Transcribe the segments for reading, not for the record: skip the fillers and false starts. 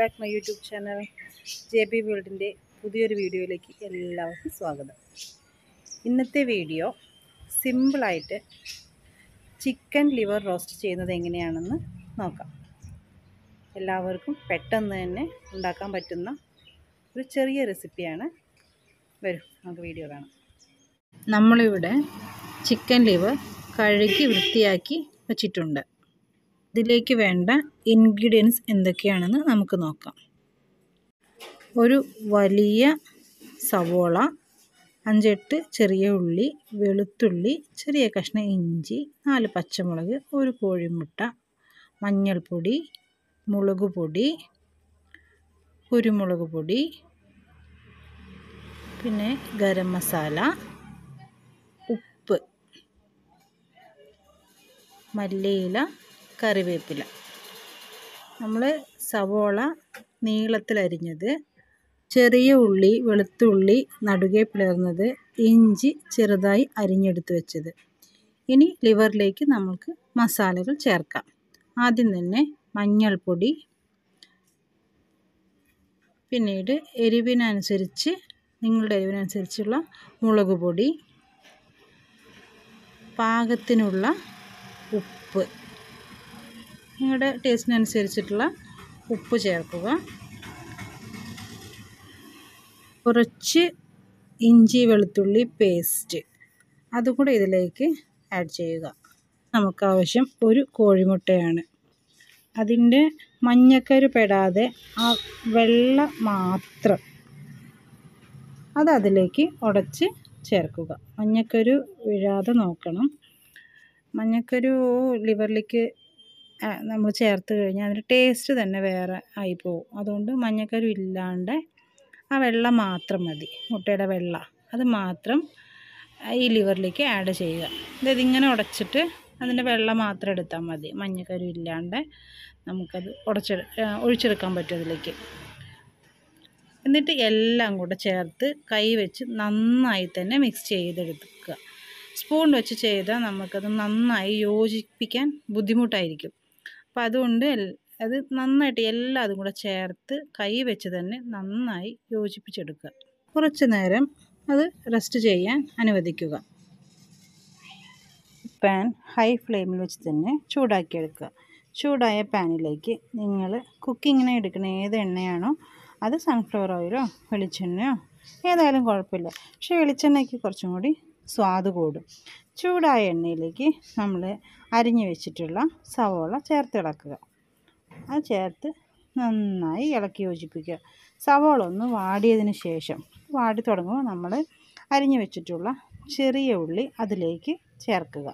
Back my YouTube channel JB വേൾഡിൻ്റെ പുതിയൊരു വീഡിയോയിലേക്ക് എല്ലാവർക്കും സ്വാഗതം. ഇന്നത്തെ വീഡിയോ സിമ്പിളായിട്ട് ചിക്കൻ ലിവർ റോസ്റ്റ് ചെയ്യുന്നത് എങ്ങനെയാണെന്ന് നോക്കാം. എല്ലാവർക്കും പെട്ടെന്ന് തന്നെ ഉണ്ടാക്കാൻ പറ്റുന്ന ഒരു ചെറിയ റെസിപ്പിയാണ്. വരും നമുക്ക് വീഡിയോ കാണാം. നമ്മളിവിടെ ചിക്കൻ ലിവർ കഴുകി വൃത്തിയാക്കി വച്ചിട്ടുണ്ട്. ഇതിലേക്ക് വേണ്ട ഇൻഗ്രീഡിയൻസ് എന്തൊക്കെയാണെന്ന് നമുക്ക് നോക്കാം. ഒരു വലിയ സവോള, 5-8 ചെറിയ ഉള്ളി, വെളുത്തുള്ളി, ചെറിയ കഷ്ണം ഇഞ്ചി, 4 പച്ചമുളക്, ഒരു കോഴിമുട്ട, മഞ്ഞൾപ്പൊടി, മുളക് പൊടി, കുരുമുളക് പൊടി, പിന്നെ ഗരം മസാല, ഉപ്പ്, മല്ലിയില, കറിവേപ്പില. നമ്മൾ സവോള നീളത്തിലരിഞ്ഞത്, ചെറിയ ഉള്ളി വെളുത്തുള്ളി നടുകെ പിളർന്നത്, ഇഞ്ചി ചെറുതായി അരിഞ്ഞെടുത്ത് വെച്ചത്. ഇനി ലിവറിലേക്ക് നമുക്ക് മസാലകൾ ചേർക്കാം. ആദ്യം തന്നെ മഞ്ഞൾപ്പൊടി, പിന്നീട് എരിവിനനുസരിച്ച് നിങ്ങളുടെ എരിവിനനുസരിച്ചുള്ള മുളക് പൊടി, പാകത്തിനുള്ള ഉപ്പ്, നിങ്ങളുടെ ടേസ്റ്റിനനുസരിച്ചിട്ടുള്ള ഉപ്പ് ചേർക്കുക. കുറച്ച് ഇഞ്ചി വെളുത്തുള്ളി പേസ്റ്റ് അതുകൂടെ ഇതിലേക്ക് ആഡ് ചെയ്യുക. നമുക്കാവശ്യം ഒരു കോഴിമുട്ടയാണ്. അതിൻ്റെ മഞ്ഞക്കരു പെടാതെ ആ വെള്ള മാത്രം അതിലേക്ക് ഉടച്ച് ചേർക്കുക. മഞ്ഞക്കരു വീഴാതെ നോക്കണം. മഞ്ഞക്കരു ലിവറിലേക്ക് നമ്മൾ ചേർത്ത് കഴിഞ്ഞാൽ അതിൻ്റെ ടേസ്റ്റ് തന്നെ വേറെ ആയിപ്പോവും. അതുകൊണ്ട് മഞ്ഞക്കരു ഇല്ലാണ്ട് ആ വെള്ള മാത്രം മതി, മുട്ടയുടെ വെള്ള അത് മാത്രം ഈ ലിവറിലേക്ക് ആഡ് ചെയ്യുക. ഇതിങ്ങനെ ഉടച്ചിട്ട് അതിൻ്റെ വെള്ള മാത്രം എടുത്താൽ മതി. മഞ്ഞക്കരു ഇല്ലാണ്ട് നമുക്കത് ഒഴിച്ചെടുക്കാൻ പറ്റും അതിലേക്ക്. എന്നിട്ട് എല്ലാം കൂടെ ചേർത്ത് കൈ വെച്ച് നന്നായി തന്നെ മിക്സ് ചെയ്തെടുക്കുക. സ്പൂൺ വെച്ച് ചെയ്താൽ നമുക്കത് നന്നായി യോജിപ്പിക്കാൻ ബുദ്ധിമുട്ടായിരിക്കും. അപ്പോൾ അതുകൊണ്ട് അത് നന്നായിട്ട് എല്ലാം അതും കൂടെ ചേർത്ത് കൈ വെച്ച് തന്നെ നന്നായി യോജിപ്പിച്ചെടുക്കുക. കുറച്ച് നേരം അത് റെസ്റ്റ് ചെയ്യാൻ അനുവദിക്കുക. പാൻ ഹൈ ഫ്ലെയിമിൽ വെച്ച് തന്നെ ചൂടാക്കിയെടുക്കുക. ചൂടായ പാനിലേക്ക് നിങ്ങൾ കുക്കിങ്ങിന് എടുക്കുന്ന ഏത് എണ്ണയാണോ, അത് സൺഫ്ലവർ ഓയിലോ വെളിച്ചെണ്ണയോ ഏതായാലും കുഴപ്പമില്ല. പക്ഷേ വെളിച്ചെണ്ണയ്ക്ക് കുറച്ചും കൂടി സ്വാദ് കൂടും. ചൂടായ എണ്ണയിലേക്ക് നമ്മൾ അരിഞ്ഞു വെച്ചിട്ടുള്ള സവോള ചേർത്ത് ഇളക്കുക. അത് ചേർത്ത് നന്നായി ഇളക്കി യോജിപ്പിക്കുക. സവോള ഒന്ന് വാടിയതിന് ശേഷം, വാടി തുടങ്ങുമ്പോൾ നമ്മൾ അരിഞ്ഞു വെച്ചിട്ടുള്ള ചെറിയ ഉള്ളി അതിലേക്ക് ചേർക്കുക.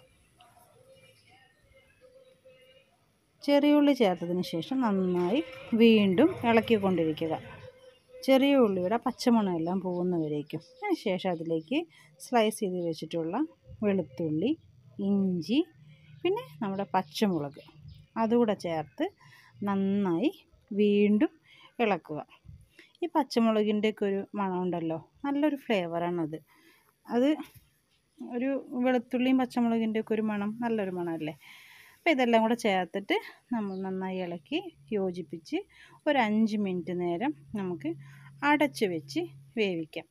ചെറിയ ഉള്ളി ചേർത്തതിന് ശേഷം നന്നായി വീണ്ടും ഇളക്കിക്കൊണ്ടിരിക്കുക. ചെറിയ ഉള്ളിയുടെ പച്ചമണമെല്ലാം പോകുന്നവരേക്കും. അതിന് ശേഷം അതിലേക്ക് സ്ലൈസ് ചെയ്ത് വെച്ചിട്ടുള്ള വെളുത്തുള്ളി, ഇഞ്ചി, പിന്നെ നമ്മുടെ പച്ചമുളക് അതുകൂടെ ചേർത്ത് നന്നായി വീണ്ടും ഇളക്കുക. ഈ പച്ചമുളകിൻ്റെയൊക്കെ ഒരു മണമുണ്ടല്ലോ, നല്ലൊരു ഫ്ലേവറാണത്. അത് ഒരു വെളുത്തുള്ളിയും പച്ചമുളകിൻ്റെയൊക്കെ ഒരു മണം നല്ലൊരു മണമല്ലേ. അപ്പോൾ ഇതെല്ലാം കൂടെ ചേർത്തിട്ട് നമ്മൾ നന്നായി ഇളക്കി യോജിപ്പിച്ച് ഒരു 5 മിനിറ്റ് നേരം നമുക്ക് അടച്ച് വെച്ച് വേവിക്കാം.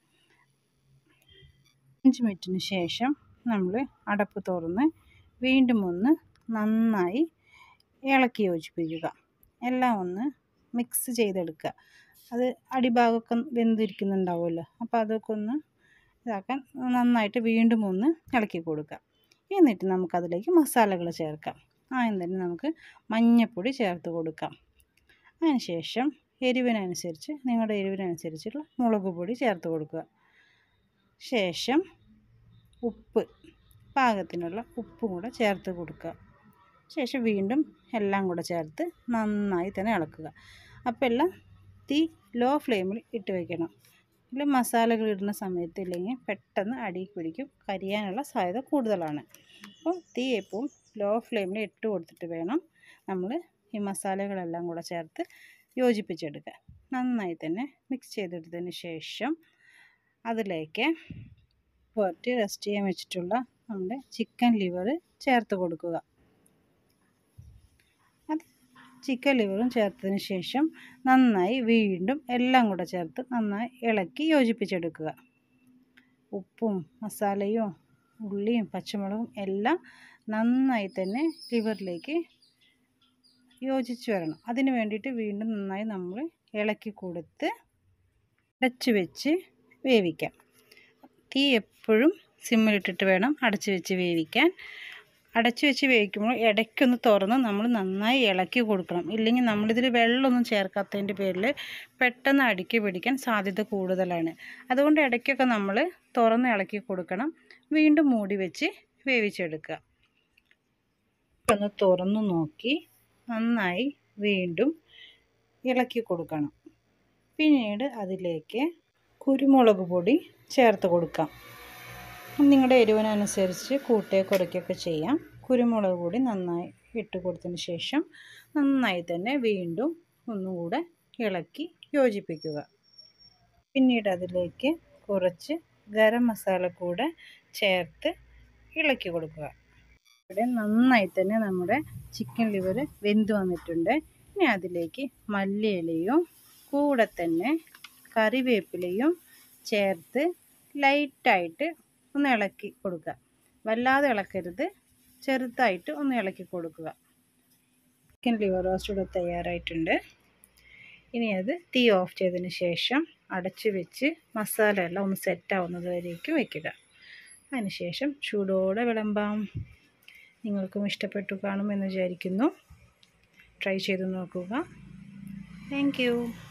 5 മിനിറ്റിന് ശേഷം നമ്മൾ അടപ്പ് തുറന്ന് വീണ്ടും ഒന്ന് നന്നായി ഇളക്കി യോജിപ്പിക്കുക. എല്ലാം ഒന്ന് മിക്സ് ചെയ്തെടുക്കുക. അത് അടിഭാഗമൊക്കെ വെന്തിരിക്കുന്നുണ്ടാവുമല്ലോ, അപ്പോൾ അതൊക്കെ ഒന്ന് ഇതാക്കാൻ നന്നായിട്ട് വീണ്ടും ഒന്ന് ഇളക്കി കൊടുക്കുക. എന്നിട്ട് നമുക്കതിലേക്ക് മസാലകൾ ചേർക്കാം. ആദ്യം തന്നെ നമുക്ക് മഞ്ഞൾപ്പൊടി ചേർത്ത് കൊടുക്കാം. അതിനുശേഷം എരിവിനനുസരിച്ച് നിങ്ങളുടെ എരിവിനനുസരിച്ചുള്ള മുളക് പൊടി ചേർത്ത് കൊടുക്കുക. ശേഷം ഉപ്പ്, പാകത്തിനുള്ള ഉപ്പും കൂടെ ചേർത്ത് കൊടുക്കുക. ശേഷം വീണ്ടും എല്ലാം കൂടെ ചേർത്ത് നന്നായി തന്നെ ഇളക്കുക. അപ്പോൾ എല്ലാം തീ ലോ ഫ്ലെയിമിൽ ഇട്ട് വയ്ക്കണം. ഇതിൽ മസാലകൾ ഇടുന്ന സമയത്ത് ഇല്ലെങ്കിൽ പെട്ടെന്ന് അടി പിടിക്കും, കരിയാനുള്ള സാധ്യത കൂടുതലാണ്. അപ്പോൾ തീ എപ്പോഴും ലോ ഫ്ലെയിമിൽ ഇട്ട് കൊടുത്തിട്ട് വേണം നമ്മൾ ഈ മസാലകളെല്ലാം കൂടെ ചേർത്ത് യോജിപ്പിച്ചെടുക്കുക. നന്നായി തന്നെ മിക്സ് ചെയ്തെടുത്തതിന് ശേഷം അതിലേക്ക് പുരട്ടി റെസ്റ്റ് ചെയ്യാൻ വെച്ചിട്ടുള്ള നമ്മുടെ ചിക്കൻ ലിവർ ചേർത്ത് കൊടുക്കുക. അത് ചിക്കൻ ലിവറും ചേർത്തതിന് ശേഷം നന്നായി വീണ്ടും എല്ലാം കൂടെ ചേർത്ത് നന്നായി ഇളക്കി യോജിപ്പിച്ചെടുക്കുക. ഉപ്പും മസാലയും ഉള്ളിയും പച്ചമുളകും എല്ലാം നന്നായി തന്നെ ലിവറിലേക്ക് യോജിച്ച് വരണം. അതിന് വേണ്ടിയിട്ട് വീണ്ടും നന്നായി നമ്മൾ ഇളക്കി കൊടുത്ത് അടച്ച് വെച്ച് വേവിക്കാം. തീ എപ്പോഴും സിമ്മിലിട്ടിട്ട് വേണം അടച്ച് വെച്ച് വേവിക്കാൻ. അടച്ച് വെച്ച് വേവിക്കുമ്പോൾ ഇടയ്ക്കൊന്ന് തുറന്ന് നമ്മൾ നന്നായി ഇളക്കി കൊടുക്കണം. ഇല്ലെങ്കിൽ നമ്മളിതിൽ വെള്ളമൊന്നും ചേർക്കാത്തതിൻ്റെ പേരിൽ പെട്ടെന്ന് അടുക്കി പിടിക്കാൻ സാധ്യത കൂടുതലാണ്. അതുകൊണ്ട് ഇടയ്ക്കൊക്കെ നമ്മൾ തുറന്ന് ഇളക്കി കൊടുക്കണം. വീണ്ടും മൂടി വെച്ച് വേവിച്ചെടുക്കുക. ഒന്ന് തുറന്ന് നോക്കി നന്നായി വീണ്ടും ഇളക്കി കൊടുക്കണം. പിന്നീട് അതിലേക്ക് കുരുമുളക് പൊടി ചേർത്ത് കൊടുക്കാം. നിങ്ങളുടെ എരിവിനനുസരിച്ച് കൂട്ടുകയോ കുറയ്ക്കുകയൊക്കെ ചെയ്യാം. കുരുമുളക് പൊടി നന്നായി ഇട്ട് കൊടുത്തതിന് ശേഷം നന്നായി തന്നെ വീണ്ടും ഒന്നുകൂടെ ഇളക്കി യോജിപ്പിക്കുക. പിന്നീട് അതിലേക്ക് കുറച്ച് ഗരം മസാല കൂടെ ചേർത്ത് ഇളക്കി കൊടുക്കുക. ഇവിടെ നന്നായി തന്നെ നമ്മുടെ ചിക്കൻ ലിവർ വെന്ത് വന്നിട്ടുണ്ട്. ഇനി അതിലേക്ക് മല്ലിയിലയും കൂടെ തന്നെ കറിവേപ്പിലയും ചേർത്ത് ലൈറ്റായിട്ട് ഒന്ന് ഇളക്കി കൊടുക്കുക. വല്ലാതെ ഇളക്കരുത്, ചെറുതായിട്ട് ഒന്ന് ഇളക്കി കൊടുക്കുക. ചിക്കൻ ലിവർ റോസ്റ്റ് ഇവിടെ തയ്യാറായിട്ടുണ്ട്. ഇനി അത് തീ ഓഫ് ചെയ്തതിന് ശേഷം അടച്ച് വെച്ച് മസാല എല്ലാം ഒന്ന് സെറ്റാവുന്നത് വരേക്കും വയ്ക്കുക. അതിനുശേഷം ചൂടോടെ വിളമ്പാം. നിങ്ങൾക്കും ഇഷ്ടപ്പെട്ടു കാണുമെന്ന് വിചാരിക്കുന്നു. ട്രൈ ചെയ്ത് നോക്കുക. Thank U.